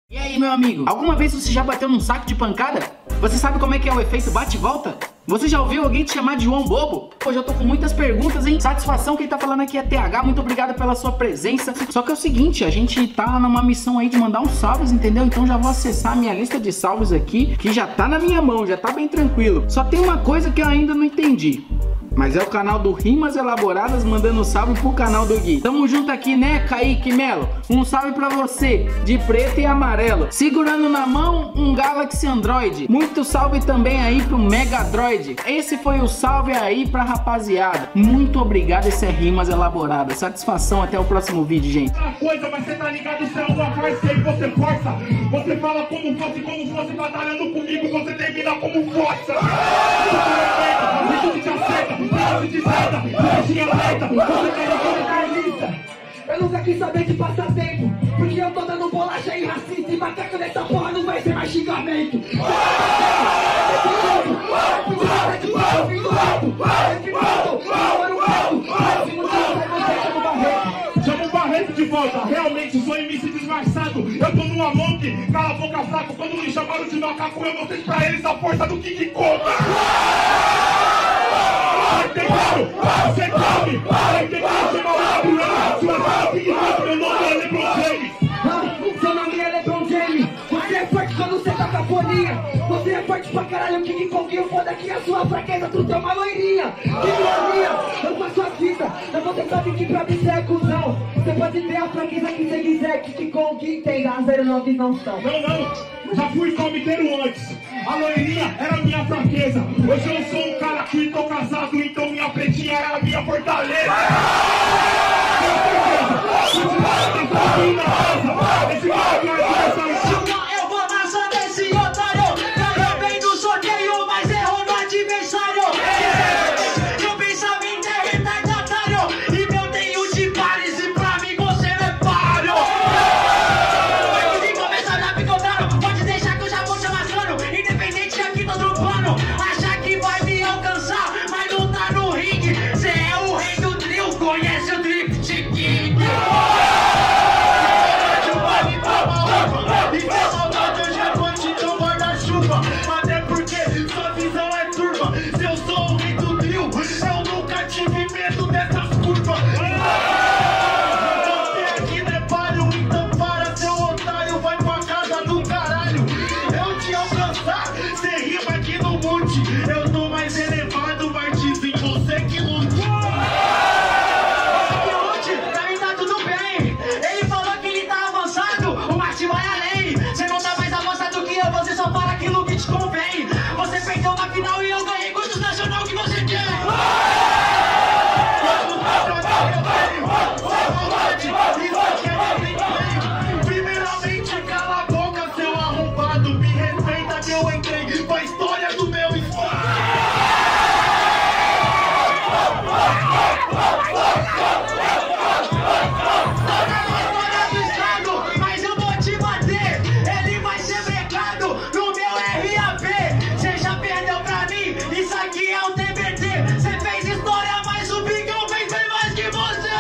E aí, meu amigo, alguma vez você já bateu num saco de pancada? Você sabe como é que é o efeito bate e volta? Você já ouviu alguém te chamar de João Bobo? Hoje eu tô com muitas perguntas, hein? Satisfação, quem tá falando aqui é TH, muito obrigado pela sua presença. Só que é o seguinte, a gente tá numa missão aí de mandar uns salves, entendeu? Então já vou acessar a minha lista de salves aqui, que já tá na minha mão, já tá bem tranquilo. Só tem uma coisa que eu ainda não entendi. Mas é o canal do Rimas Elaboradas mandando salve pro canal do Gui. Tamo junto aqui, né, Kaique Melo? Um salve pra você, de preto e amarelo. Segurando na mão um Galaxy Android. Muito salve também aí pro Mega Droid. Esse foi o salve aí pra rapaziada. Muito obrigado, esse é Rimas Elaboradas. Satisfação, até o próximo vídeo, gente. Outra coisa, mas você tá ligado, você é uma farsa e você força. Você fala como fosse batalhando comigo, você termina como força. Você te acerta. Você te acerta, você te alerta, você quer como carniça. Eu nunca quis saber de passatempo, porque eu tô dando bolacha e racista. E macaco nessa porra não vai ser mais xingamento. Chama o Barreto de volta, realmente sou MC disfarçado. Eu tô numa monte, cala a boca saco. Quando me chamaram de macaco, eu mostrei pra eles a força do King Kong. Você come, vai ter que chamar o Gabriel. Sua cara King Kong, meu nome é LeBron James. Seu nome é LeBron James. Você é forte quando você tá com a folia. Você é forte pra caralho, King Kong. E o foda que a sua fraqueza, tu tem uma loirinha. Que loirinha, eu faço a fita. Mas você sabe que pra mim você é cuzão. Você pode ter a fraqueza que você quiser. King Kong entenda, as 09 não são. Não, já fui palmiteiro antes. A loirinha era minha fraqueza. Hoje eu sou um cara que tô casado, então minha pretinha era a minha fortaleza. Eu vou amassar desse otário. Caiu bem do sorteio, mas errou no adversário. Meu pensamento é retardatário. E meu tenho de pares, e pra mim você não é páreo. Antes de começar a picotar, pode deixar que eu já vou te amassando. Independente aqui tô dropando. Achar que vai me alcançar, mas não tá no ringue. Cê é o rei do drill, conhece o Drift King. E se saudade eu já vou te dar um guarda-chuva. Até porque sua visão é turva. Se eu sou o rei do drill, eu nunca tive medo dessas curvas. Você aqui não é páreo, então para seu otário. Vai pra casa do caralho. Eu te alcançar, cê rima aqui no monte. Eu tô mais elevado, mas dizem você que lute. Pra mim tá tudo bem. Ele falou que ele tá avançado, o Marte vai além. Você não tá mais avançado que eu, você só fala aquilo que te convém. Você perdeu na final e eu ganhei. Quantos nacional que você tem? Primeiramente, cala a boca, seu arrombado. Me respeita que eu entrei pra história do meu estado. Mas eu vou te bater, ele vai ser brecado no meu RAP. Cê já perdeu pra mim, isso aqui é o TBT. Cê fez história, mas o Bigão fez bem mais que você.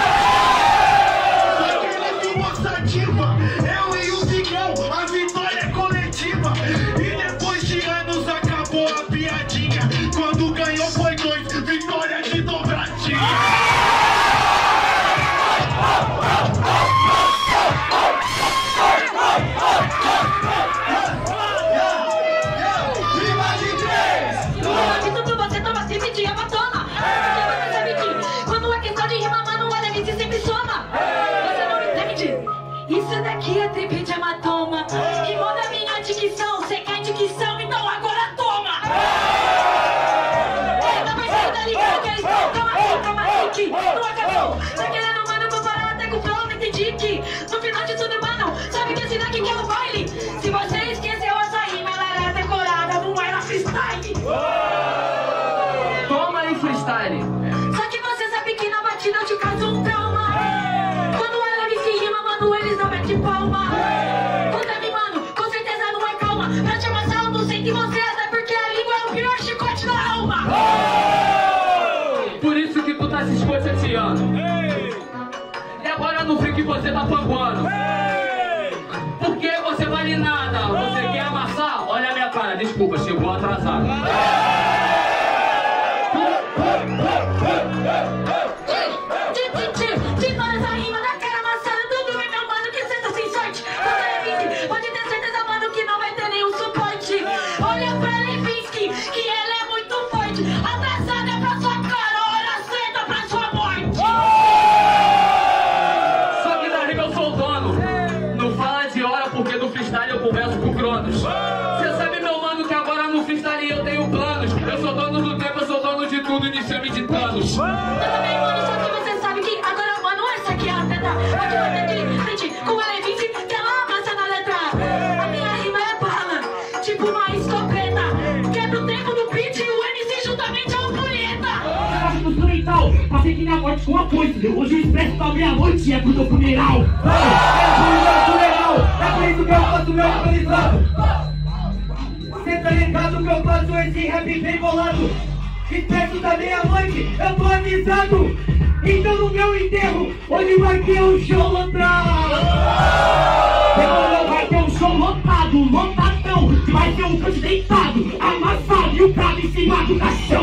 Aquele moça ativa, eu e o Bigão, a vitória é coletiva. E depois de anos acabou a piadinha. Quando ganhou foi 2, vitória de dobradinha. Quando é questão de rima, mano, o MC sempre soma. Você não entende? Isso daqui é trip de hematoma. Rimou da minha dicção, cê quer dicção, então agora toma. Tá pensando, tá ligado que eles estão? Toma aqui, não acabou. Tá querendo, mano, comparar até com o flow, não entendi que no final de tudo, mano, sabe que esse daqui que é o baile. Se você esqueceu essa rima, ela era decorada, não era freestyle. Toma aí, freestyle. Só que você sabe que na batida eu te causo um trauma. Quando ela me se rima, mano, eles não metem palma. Conta me, mano, com certeza não é calma. Pra te amassar eu não sei que você é, até porque a língua é o pior chicote da alma. Por isso que tu tá se escoceteando. E agora no frio que você tá panguando. Por que você vai vale nada. Você quer amassar? Olha a minha cara, desculpa, chegou atrasado. De toda essa rima da cara amassada, tudo é meu mano que senta sem sorte. Pode ter certeza, mano, que não vai ter nenhum suporte. Olha pra Levinsky, que ela é muito forte. Atrasada é pra sua cara, hora certa pra sua morte. Só que da rima eu sou o dono. Não fala de hora porque no freestyle eu converso com o Cronos. Cê sabe, meu mano, que agora no freestyle eu tenho planos. Eu sou dono do tempo, eu sou dono de tudo, me chame de Thanos. Tudo bem, mano, só que você sabe que agora, mano, essa aqui é a treta. Pode bater de frente com a Levinsky, que ela amassa na letra. A minha rima é bala, tipo uma escopeta. Quebra o tempo do beat e o MC juntamente é o punheta. Caixa do instrumental, passei que minha morte com a coisa. Hoje o expresso da meia-noite é pro teu funeral. É por isso que eu faço meu alcoolizado. Cê tá ligado que eu faço esse rap bem bolado. Expresso da meia-noite, eu tô avisado. Então no meu enterro, hoje vai ter um show lotado. Demorou, vai ter um show lotado, lotadão. Vai ter um canto deitado, amassado e o prato em cima do caixão.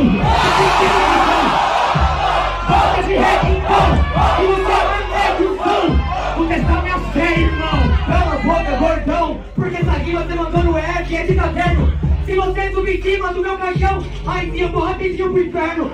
Volta de rap então, e você vai negocião. Vou testar minha fé, irmão. Cala a boca, gordão, porque essa rima você mandou no Ed, é de caderno. Se você subir em cima do meu caixão, aí sim eu vou rapidinho pro inferno.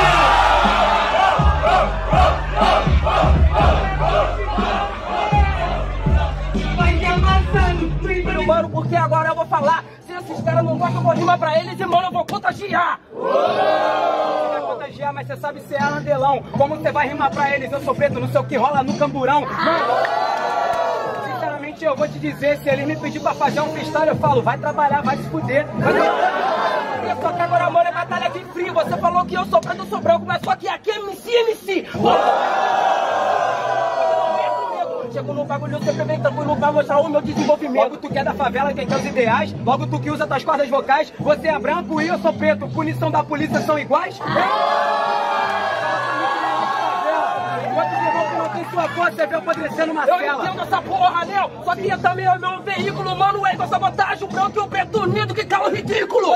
Vai se amassando no inferno. Mano, porque agora eu vou falar. Se esses caras não gostam, eu vou rimar pra eles e, mano, eu vou contagiar. Você vai contagiar, mas você sabe ser alandelão. Como você vai rimar pra eles? Eu sou preto, não sei o que rola no camburão. Mano, sinceramente eu vou te dizer, se eles me pedir pra fazer um freestyle, eu falo, vai trabalhar, vai se fuder. Só que agora, mano, é batalha de frio. Você falou que eu sou preto, eu sou branco, mas só que aqui é MC. Chego no bagulho, eu sempre vem tranquilo pra mostrar o meu desenvolvimento. Logo tu que é da favela, quem quer os ideais. Logo tu que usa tuas cordas vocais. Você é branco e eu sou preto. Punição da polícia são iguais? Sua cor, você vê apodrecendo uma cela. Eu entendo essa porra, Léo. Só que também é o meu veículo, mano. É igual sabotagem, o branco e o preto unido, que calo ridículo.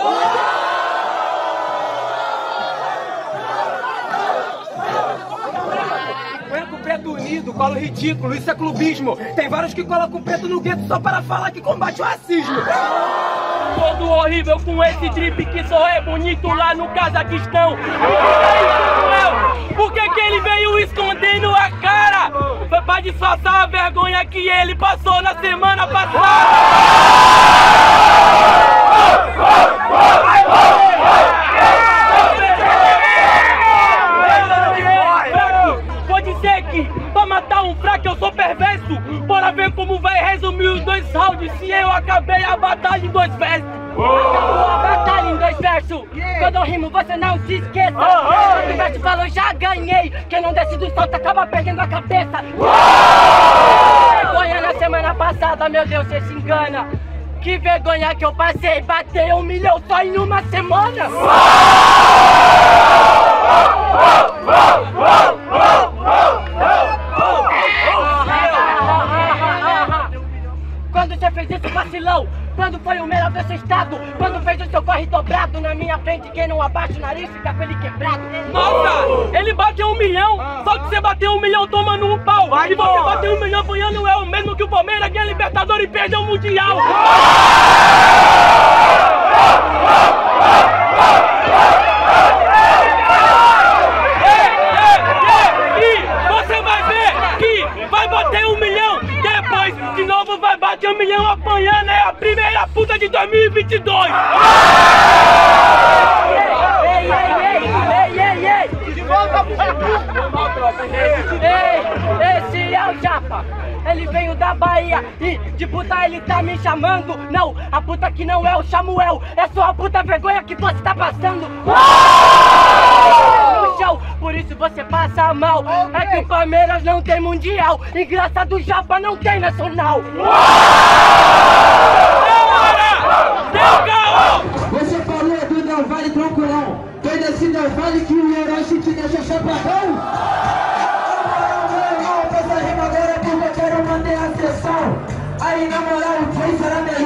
Branco, preto unido, colo ridículo, isso é clubismo. Tem vários que colocam o preto no gueto só para falar que combate o racismo. Todo horrível com esse drip que só é bonito lá no Cazaquistão. Por que ele veio escondendo a cara? Foi pra disfarçar a vergonha que ele passou na semana passada. Pode ser que pra matar um fraco eu sou perverso. Bora ver como vai resumir os 2 rounds se eu acabei a batalha em 2 versos. Acabou a batalha em 2 versos. Quando eu rimo você não se esqueça. O verso falou já ganhei. Quem não desce do salto acaba perdendo a cabeça. Vergonha na semana passada, meu Deus, você se engana. Que vergonha que eu passei, bater 1 milhão só em uma semana. Quando você fez isso, vacilão? Quando foi o melhor desse estado? Quando fez o seu corre dobrado na minha frente, quem não abaixa o nariz fica com ele quebrado. Nossa, ele bateu 1 milhão, só que você bateu 1 milhão tomando um pau. E você bateu 1 milhão apanhando, é o mesmo que o Palmeiras ganha Libertadores e perdeu o Mundial. E você vai ver que vai bater 1 milhão, depois de novo vai bater 1 milhão apanhando, é a primeira puta de 2022. De volta esse é o Japa. Ele veio da Bahia e de puta ele tá me chamando. Não, a puta que não é o Samuel, é só a puta vergonha que você tá passando. No chão, por isso você passa mal. É que o Palmeiras não tem mundial, e graça do Japa não tem nacional. Você falou do Del Valle tranquilão. Foi desse Del Valle que o Orochi te deixa chapadão? Essa rima agora é porque eu quero manter a sessão. Aí na moral o Jay será melhor.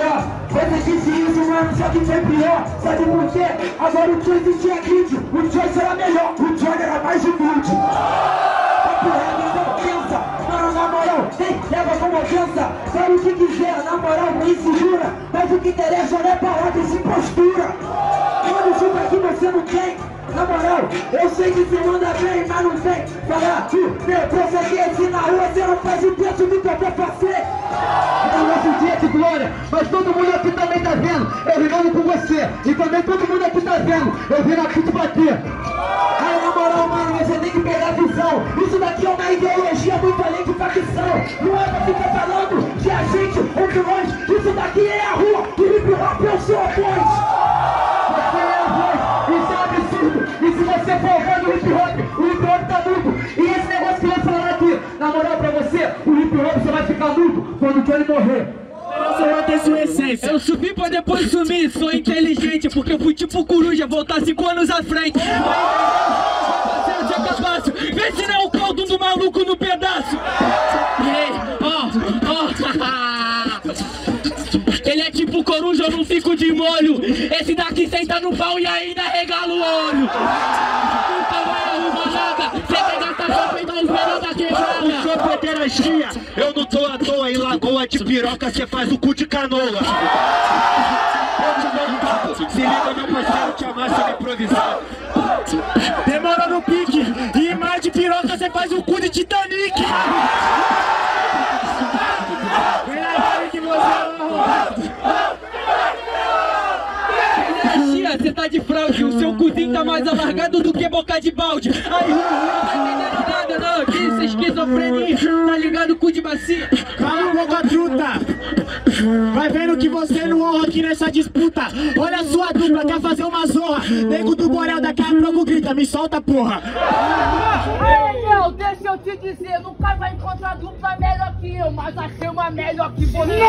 mano, só que foi pior. Sabe por quê? Agora o Johnny tinha grid. O Johnny era melhor, o Johnny era mais humilde. Papo reto, então pensa. Mano, na moral, leva como ofensa. Fala o que quiser, na moral, nem se jura. Mas o que interessa não é palavra e sim postura. Mano, chupa aqui você não tem. Na moral, eu sei que você manda bem, mas não tem. Falar, meu, prosseguir aqui na rua, você não faz o preço do que eu vou fazer. É o nosso dia de glória, mas todo mundo aqui também tá vendo. Eu rimando com você, e também todo mundo aqui tá vendo. Eu vim aqui te bater. Aí na moral, mano, você tem que pegar a visão. Isso daqui é uma ideologia muito além de facção. Não é pra ficar falando de a gente ou de nós. Isso daqui é a rua, o hip hop é o seu voz. Você é a voz, isso é um absurdo. E se você for ouvir o hip hop tá mudo. E esse negócio que eu vou falar aqui, na moral pra você, o hip hop você vai ficar mudo quando o Johnny morrer. Eu subi pra depois sumir, sou inteligente, porque eu fui tipo coruja, voltar 5 anos à frente. Parceiro de acabaço, vê se não é o caldo do maluco no pedaço. Ele é tipo coruja, eu não fico de molho. Esse daqui senta no pau e ainda regala o olho. Nunca vai arrumar nada, cê vai gastar só peidar os menores da quebrada. Eu sou pederastia, eu não tô à toa. Em lagoa de piroca cê faz o cu de canoa. Se liga meu parceiro, te amassa no improvisar. Demora no pique, e mais de piroca cê faz o cu de Titanic. Que você cê tá de fraude, o seu cozinho tá mais alargado do que boca de balde. Aí, não tá entendendo nada não, que isso é esquizofrenia, tá ligado cu de bacia? Calma, boca truta. Vai vendo que você não honra aqui nessa disputa. Olha a sua dupla, quer fazer uma zorra. Nego do Borel daqui a pouco grita, me solta porra. Ei, meu, deixa eu te dizer, nunca vai encontrar dupla melhor que eu, mas achei uma melhor que você.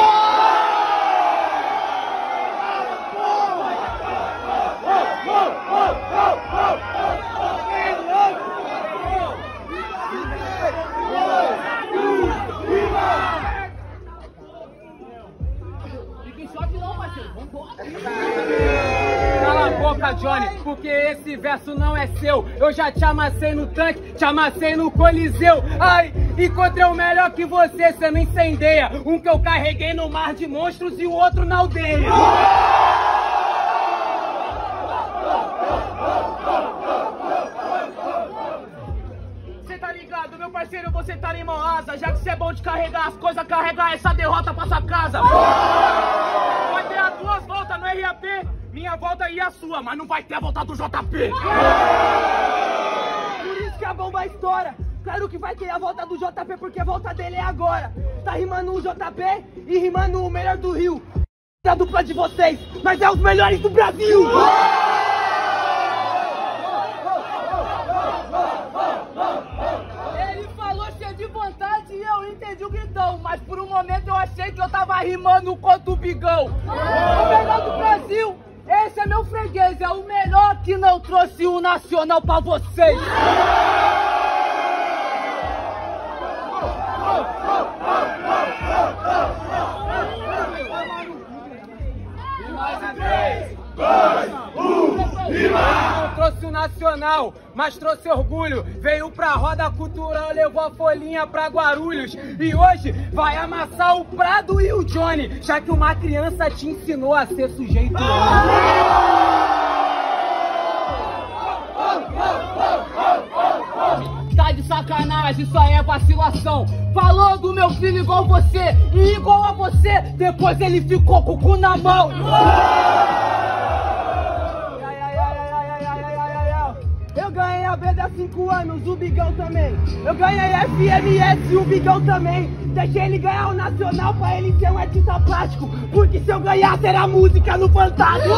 Cala a boca, Johnny, porque esse verso não é seu. Eu já te amassei no tanque, te amassei no coliseu. Ai, encontrei o melhor que você, cê não incendeia. Um que eu carreguei no mar de monstros e o outro na aldeia. Cê tá ligado, meu parceiro, você tá em mão asa. Já que cê é bom de carregar as coisas, carregar essa derrota pra sua casa. Vai ter as 2 voltas no RAP, minha volta e a sua, mas não vai ter a volta do JP. Por isso que a bomba estoura. Claro que vai ter a volta do JP, porque a volta dele é agora. Tá rimando o JP e rimando o melhor do Rio. A dupla de vocês, mas é os melhores do Brasil. Ele falou cheio de vontade e eu entendi o gritão, mas por um momento eu achei que eu tava rimando contra o Bigão. O melhor do Brasil, esse é meu freguês, é o melhor que não trouxe o nacional pra vocês. Não trouxe o nacional, mas trouxe orgulho. Veio pra roda cultural, levou a folhinha pra Guarulhos. E hoje vai amassar o Prado e o Johnny, já que uma criança te ensinou a ser sujeito. Tá de sacanagem, isso aí é vacilação. Falou do meu filho igual você e igual a você, depois ele ficou com o cu na mão. Eu ganhei a BD há 5 anos, o Bigão também. Eu ganhei FMS e o Bigão também. Deixei ele ganhar o nacional pra ele ser um artista plástico, porque se eu ganhar será música no Fantástico.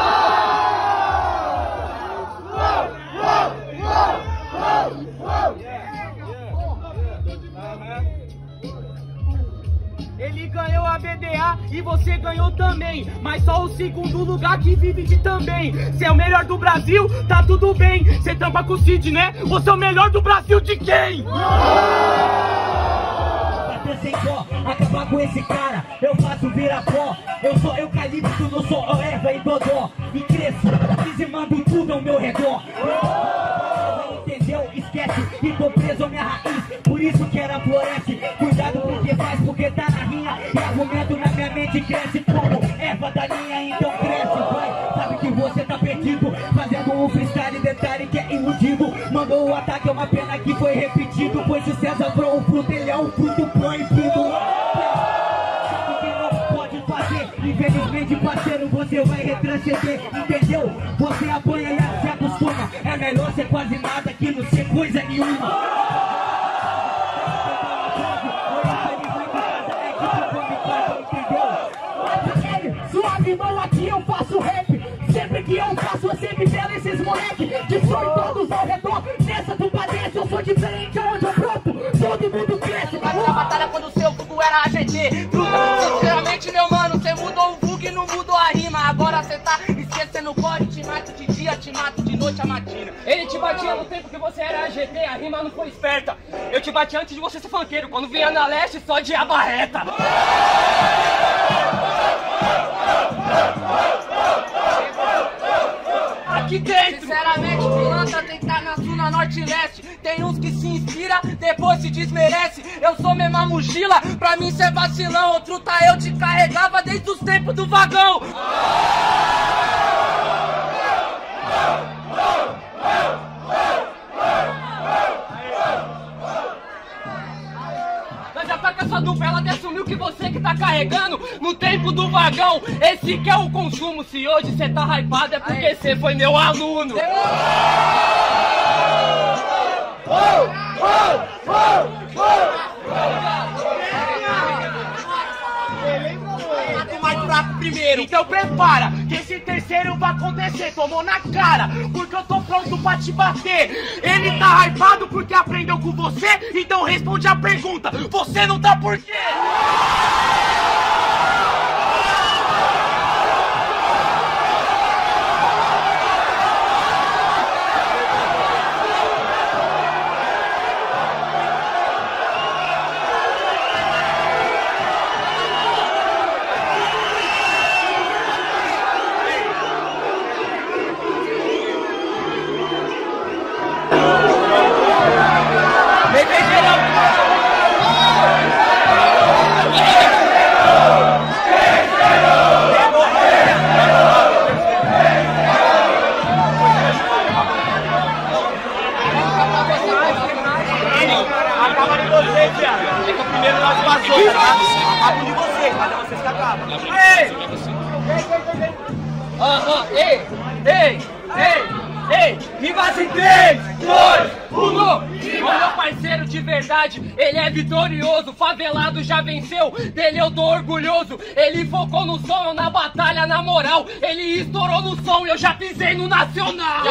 Ele ganhou a BDA e você ganhou também, mas só o segundo lugar que vive de também. Cê é o melhor do Brasil, tá tudo bem. Cê tampa com o Cid, né? Você é o melhor do Brasil de quem? Bater sem dó, acabar com esse cara. eu faço virar pó. Eu sou eucalipto, não sou erva e dodó. E cresço, dizimando tudo ao meu redor. Entendeu? Esquece, e tô preso à minha raiz. Por isso que ela floresce. Cuidado com o que faz, porque tá na rinha. E argumento na minha mente cresce como erva daninha, então cresce, vai. Sabe que você tá perdido, fazendo um freestyle, detalhe que é iludido. Mandou o ataque, é uma pena que foi repetido. Pois se César for um fruto, ele é um fruto proibido. Sabe que não pode fazer. Infelizmente, parceiro, você vai retroceder. Entendeu? Você apanha e se acostuma. É melhor ser quase nada que não ser coisa nenhuma. Suave, mão, aqui eu faço rap. Sempre que eu faço, você me pela esses moleque. Destrói todos ao redor. Nessa tu padece, eu sou diferente aonde eu broto. Todo mundo cresce. Mas na batalha quando o seu vulgo era AGT. Sinceramente, meu mano, cê mudou o vulgo e não mudou a rima. Agora cê tá esquecendo o core. Te mato de dia, te mato de noite a matina. Ele te batia no tempo que você era AGT, a rima não foi esperta. Eu te bati antes de você ser funkeiro. Quando vinha na leste, só de abarreta. Aqui dentro. Sinceramente, pilantra tem que estar na sul, na norte e leste. Tem uns que se inspira, depois se desmerece. Eu sou mesmo a mochila, pra mim cê é vacilão. Outro tá eu te carregava desde os tempos do vagão. Essa dupla, ela até sumiu que você que tá carregando no tempo do vagão. Esse que é o consumo. Se hoje cê tá hypado é porque cê foi meu aluno. Mais fraco primeiro. Então prepara, que esse terceiro vai acontecer. Tomou na cara, porque eu tô pronto pra te bater. Ele tá hypado porque aprendeu com você. Então responde a pergunta, você não tá por quê? Ei, me bate em 3, 2, 1. O meu parceiro de verdade, ele é vitorioso. Favelado já venceu, dele eu tô orgulhoso. Ele focou no som, eu na batalha, na moral. Ele estourou no som e eu já pisei no nacional.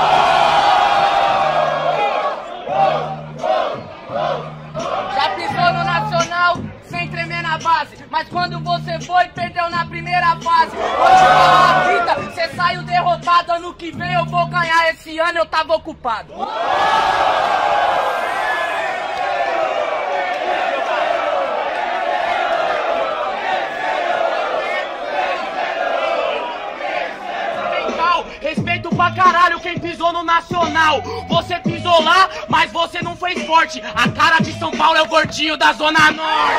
Já pisou no nacional sem tremer na base. Mas quando você foi, perdeu na primeira fase. Vou te falar a vida, cê saiu derrotado. Ano que vem eu vou ganhar, esse ano eu tava ocupado. Respeito pra caralho quem pisou no nacional. Você pisou lá, mas você não fez forte. A cara de São Paulo é o gordinho da Zona Norte.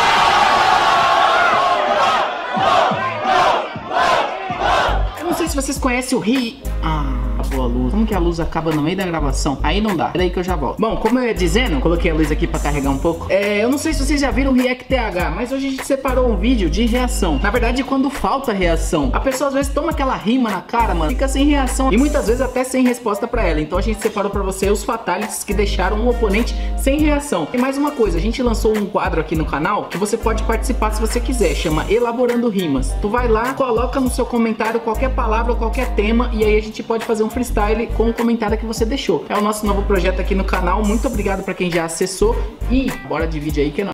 Eu não sei se vocês conhecem o Ri... Acabou a luz. Como que a luz acaba no meio da gravação? Aí não dá. Peraí que eu já volto. Bom, como eu ia dizendo, coloquei a luz aqui pra carregar um pouco. Eu não sei se vocês já viram o React TH, mas hoje a gente separou um vídeo de reação. Na verdade, quando falta reação, a pessoa às vezes toma aquela rima na cara, mano, fica sem reação e muitas vezes até sem resposta pra ela. Então a gente separou pra você os fatalities que deixaram o oponente sem reação. E mais uma coisa, a gente lançou um quadro aqui no canal que você pode participar se você quiser. Chama Elaborando Rimas. Tu vai lá, coloca no seu comentário qualquer palavra ou qualquer tema e aí a gente pode fazer um freestyle com o comentário que você deixou. É o nosso novo projeto aqui no canal. Muito obrigado pra quem já acessou e bora de vídeo aí que é nóis.